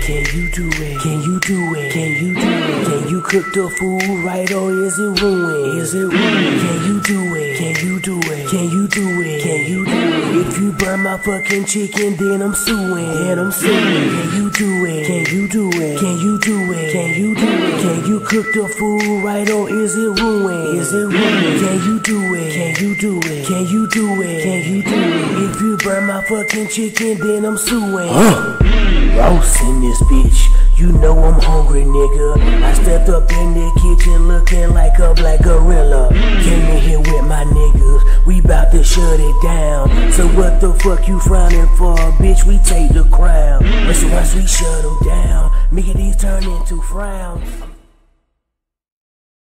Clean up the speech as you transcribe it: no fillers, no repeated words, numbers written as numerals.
Can you do it? Can you do it? Can you do it? Can you cook the food right or is it ruined? Is it ruined? Can you do it? Can you do it? Can you do it? Can you do it? If you burn my fucking chicken, then I'm suing. Then I'm suing. Can you do it? Can you do it? Can you do it? Can you do it? Can you cook the food right or is it ruined? Is it ruined? Can you do it? Can you do it? Can you do it? Can you do it? If you burn my fucking chicken, then I'm suing. Roast in this bitch, you know I'm hungry, nigga. I stepped up in the kitchen looking like a black gorilla. Came in here with my niggas, we bout to shut it down. So what the fuck you frowning for, bitch? We take the crown. Once we shut them down, Mickey these turn into frowns.